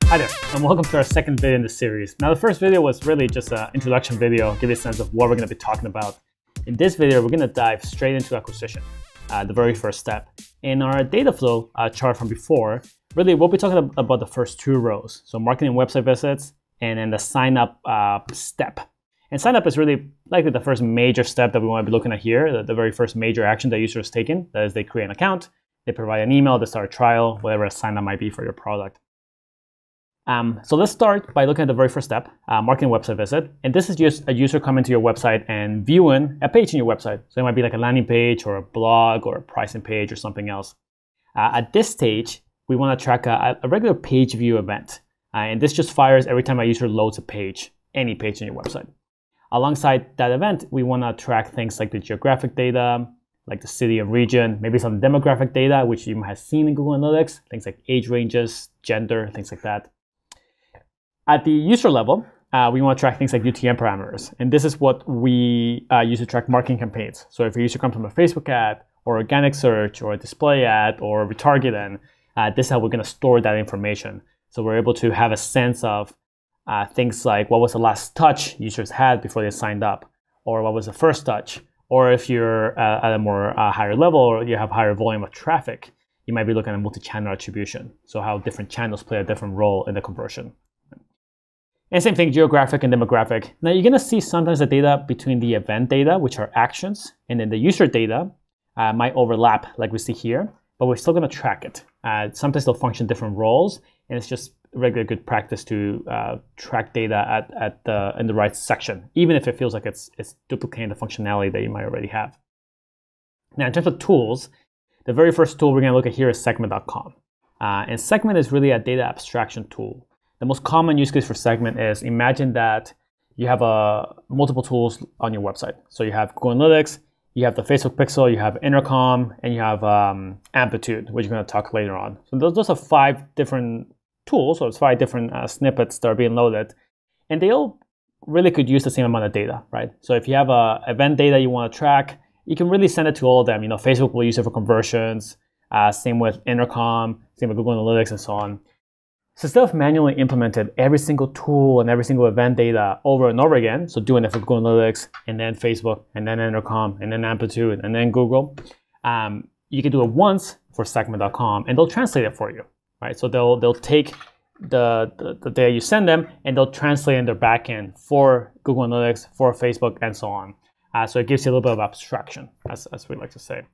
Hi there, and welcome to our second video in this series. Now, the first video was really just an introduction video, give you a sense of what we're going to be talking about. In this video, we're going to dive straight into acquisition, the very first step. In our data flow chart from before, really we'll be talking about the first two rows. So marketing and website visits, and then the sign up step. And sign up is really likely the first major step that we want to be looking at here, the very first major action that user has taken. That is, they create an account, they provide an email, they start a trial, whatever a sign up might be for your product. So let's start by looking at the very first step, marketing website visit. And this is just a user coming to your website and viewing a page in your website. So it might be like a landing page or a blog or a pricing page or something else. At this stage, we want to track a regular page view event. And this just fires every time a user loads a page, any page on your website. Alongside that event, we want to track things like the geographic data, like the city and region, maybe some demographic data, which you might have seen in Google Analytics, things like age ranges, gender, things like that. At the user level, we want to track things like UTM parameters. And this is what we use to track marketing campaigns. So if a user comes from a Facebook ad, or organic search, or a display ad, or retargeting, this is how we're going to store that information. So we're able to have a sense of things like what was the last touch users had before they signed up, or what was the first touch. Or if you're at a more higher level, or you have higher volume of traffic, you might be looking at multi-channel attribution. So how different channels play a different role in the conversion. And same thing, geographic and demographic. Now you're going to see sometimes the data between the event data, which are actions, and then the user data might overlap like we see here, but we're still going to track it. Sometimes they'll function different roles, and it's just regular good practice to track data in the right section, even if it feels like it's duplicating the functionality that you might already have. Now in terms of tools, the very first tool we're going to look at here is Segment.com. And Segment is really a data abstraction tool. The most common use case for Segment is, imagine that you have multiple tools on your website. So you have Google Analytics, you have the Facebook Pixel, you have Intercom, and you have Amplitude, which we're going to talk later on. So those are 5 different tools, so it's 5 different snippets that are being loaded. And they all really could use the same amount of data, right? So if you have event data you want to track, you can really send it to all of them. You know, Facebook will use it for conversions, same with Intercom, same with Google Analytics, and so on. So instead of manually implemented every single tool and every single event data over and over again, so doing it for Google Analytics, and then Facebook, and then Intercom, and then Amplitude, and then Google, you can do it once for Segment.com, and they'll translate it for you, right? So they'll take the data you send them, and they'll translate in their backend for Google Analytics, for Facebook, and so on. So it gives you a little bit of abstraction, as we like to say.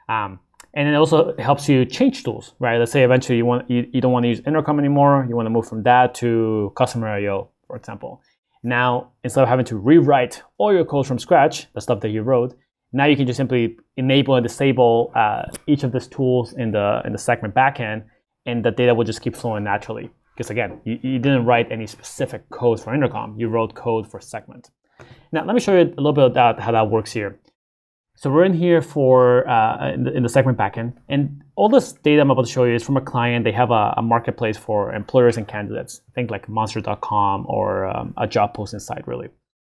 And it also helps you change tools, right? Let's say eventually you don't want to use Intercom anymore. You want to move from that to Customer I/O, for example. Now, instead of having to rewrite all your code from scratch, the stuff that you wrote, now you can just simply enable and disable each of these tools in the Segment backend, and the data will just keep flowing naturally. Because again, you didn't write any specific code for Intercom. You wrote code for Segment. Now, let me show you a little bit about how that works here. So we're in here for in the Segment backend, and all this data I'm about to show you is from a client. They have a marketplace for employers and candidates. Think like Monster.com or a job posting site, really.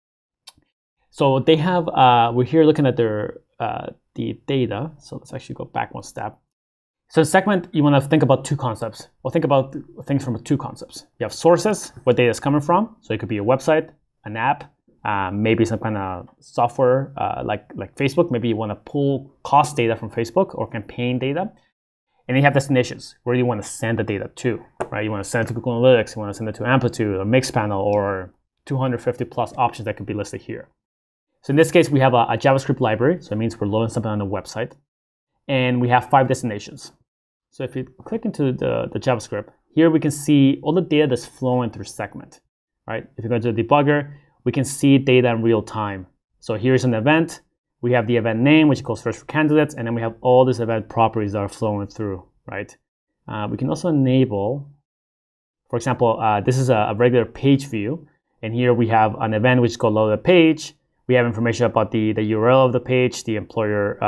So they have we're here looking at their the data. So let's actually go back one step. So in Segment, you want to think about 2 concepts. Well, think about things from 2 concepts. You have sources, where data is coming from. So it could be a website, an app. Maybe some kind of software like Facebook. Maybe you want to pull cost data from Facebook or campaign data. And then you have destinations, where you want to send the data to, right? You want to send it to Google Analytics, you want to send it to Amplitude or Mixpanel or 250 plus options that could be listed here. So in this case, we have a JavaScript library. So it means we're loading something on the website. And we have 5 destinations. So if you click into the JavaScript, here we can see all the data that's flowing through Segment, right? If you go to the debugger, we can see data in real time. So here's an event. We have the event name, which goes first for candidates, and then we have all these event properties that are flowing through, right? We can also enable, for example, this is a regular page view, and here we have an event which is called load a page. We have information about the URL of the page, the employer,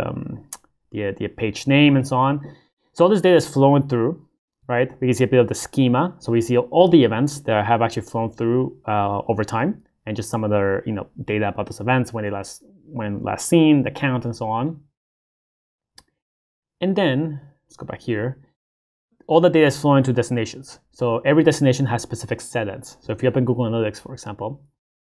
the page name, and so on. So all this data is flowing through, right? We can see a bit of the schema. So we see all the events that have actually flown through over time, and just some of their data about those events, when last seen, the count, and so on. And then let's go back here. all the data is flowing to destinations. So every destination has specific settings. So if you open Google Analytics, for example,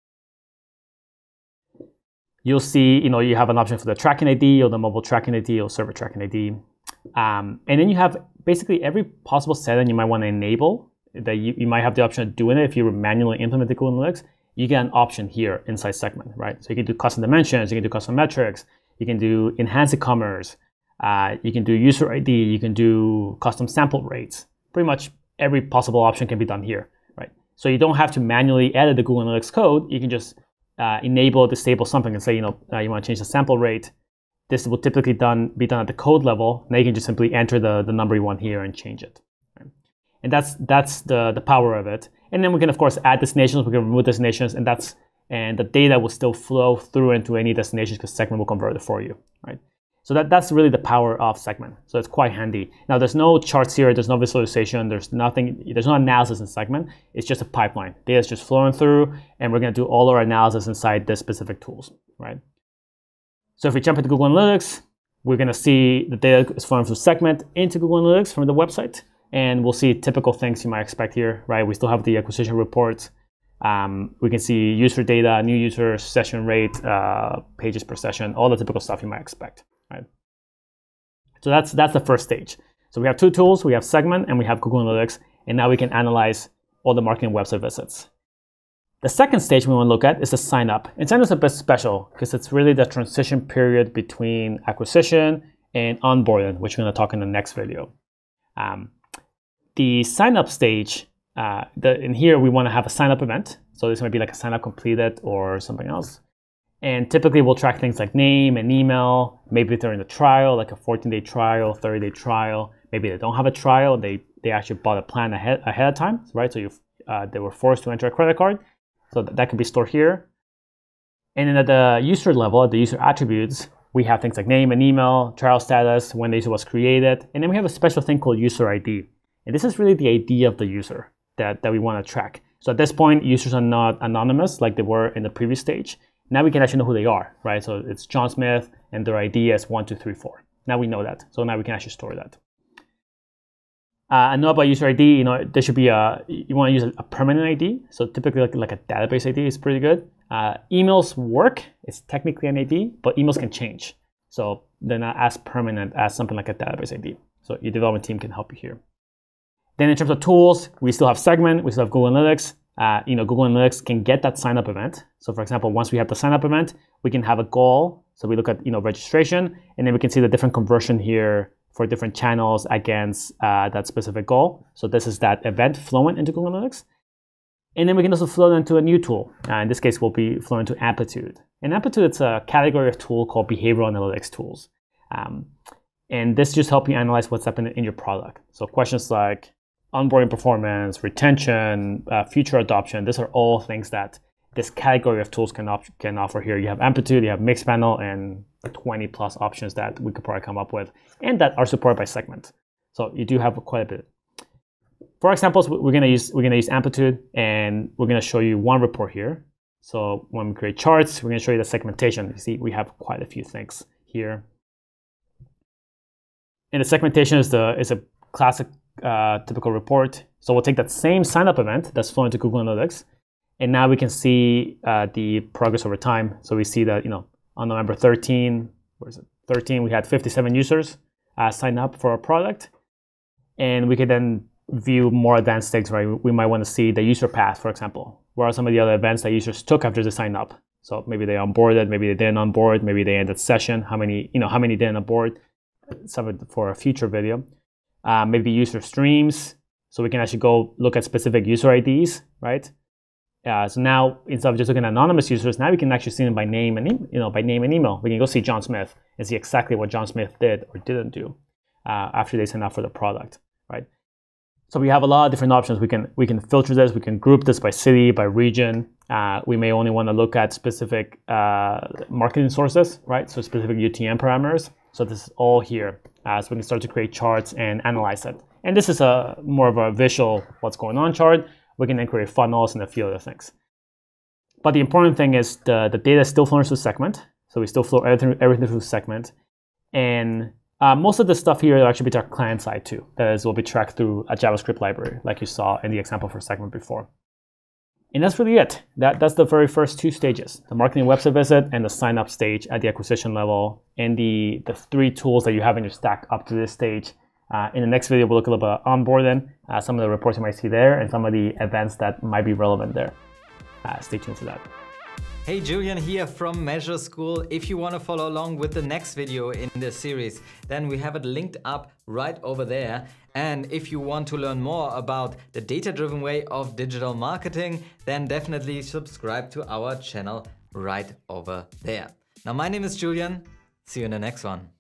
you'll see, you have an option for the tracking ID or the mobile tracking ID or server tracking ID. And then you have basically every possible setting you might want to enable that you might have the option of doing it if you manually implement the Google Analytics. You get an option here inside Segment, right? So you can do custom dimensions, you can do custom metrics, you can do enhanced e-commerce, you can do user ID, you can do custom sample rates. Pretty much every possible option can be done here, right? So you don't have to manually edit the Google Analytics code. You can just enable, disable something and say, you want to change the sample rate. This will typically be done at the code level. Now you can just simply enter the number you want here and change it. Right? And that's the power of it. And then we can, of course, add destinations. We can remove destinations, and the data will still flow through into any destinations because Segment will convert it for you, right? So that's really the power of Segment. So it's quite handy. Now there's no charts here. There's no visualization. There's no analysis in Segment. It's just a pipeline. Data is just flowing through, and we're going to do all our analysis inside the specific tools, right? So if we jump into Google Analytics, we're going to see the data is flowing through Segment into Google Analytics from the website. And we'll see typical things you might expect here, right? We still have the acquisition reports. We can see user data, new users, session rate, pages per session, all the typical stuff you might expect, right? So that's the first stage. So we have two tools. We have Segment and we have Google Analytics. And now we can analyze all the marketing website visits. The second stage we want to look at is the sign up. And sign up is a bit special because it's really the transition period between acquisition and onboarding, which we're going to talk in the next video. The sign up stage, in here we want to have a sign up event. So this might be like a sign up completed or something else. And typically we'll track things like name and email. Maybe they're in a trial, like a 14-day trial, 30-day trial. Maybe they don't have a trial. They actually bought a plan ahead of time, right? So they were forced to enter a credit card. So that can be stored here. And then at the user level, at the user attributes, we have things like name and email, trial status, when the user was created. And then we have a special thing called user ID. And this is really the ID of the user that we want to track. So at this point, users are not anonymous like they were in the previous stage. Now we can actually know who they are, right? So it's John Smith and their ID is 1234. Now we know that. So now we can actually store that. I know about user ID, there should be you want to use a permanent ID. So typically like a database ID is pretty good. Emails work, it's technically an ID, but emails can change. So they're not as permanent as something like a database ID. So your development team can help you here. Then in terms of tools, we still have Segment, we still have Google Analytics. Google Analytics can get that sign up event. So for example, once we have the sign up event, we can have a goal. So we look at registration, and then we can see the different conversion here for different channels against that specific goal. So this is that event flowing into Google Analytics. And then we can also flow into a new tool. In this case, we'll be flowing to Amplitude. And Amplitude, it's a category of tool called behavioral analytics tools. And this just helps you analyze what's happening in your product. So questions like onboarding performance, retention, future adoption, these are all things that this category of tools can offer here. You have Amplitude, you have Mixpanel, and 20 plus options that we could probably come up with, and that are supported by Segment. So you do have quite a bit. For examples, we're gonna use Amplitude, and we're gonna show you one report here. So when we create charts, we're gonna show you the segmentation. You see, we have quite a few things here. And the segmentation is a classic typical report. So we'll take that same sign-up event that's flowing to Google Analytics, and now we can see the progress over time. So we see that on November 13, we had 57 users sign up for our product, and we could then view more advanced things. Right, we might want to see the user path, for example. What are some of the other events that users took after they signed up? So maybe they onboarded, maybe they didn't onboard, maybe they ended session. How many didn't onboard? Some for a future video. Maybe user streams, so we can actually go look at specific user IDs, right? So now instead of just looking at anonymous users, now we can actually see them by name and email. We can go see John Smith and see exactly what John Smith did or didn't do after they signed up for the product, right? So we have a lot of different options. We can filter this. We can group this by city, by region. We may only want to look at specific marketing sources, right? So specific UTM parameters. So this is all here. So we can start to create charts and analyze it. And this is more of a visual what's going on chart. We can then create funnels and a few other things. But the important thing is the data still flows through Segment. So we still flow everything through Segment. And Most of the stuff here will actually be to our client side too. That is, will be tracked through a JavaScript library, like you saw in the example for Segment before. And that's really it. That's the very first 2 stages, the marketing website visit and the sign up stage at the acquisition level, and the 3 tools that you have in your stack up to this stage. In the next video, we'll look a little bit at onboarding, some of the reports you might see there, and some of the events that might be relevant there. Stay tuned for that. Hey, Julian here from Measure School. If you want to follow along with the next video in this series, then we have it linked up right over there. And if you want to learn more about the data-driven way of digital marketing, then definitely subscribe to our channel right over there. Now, my name is Julian. See you in the next one.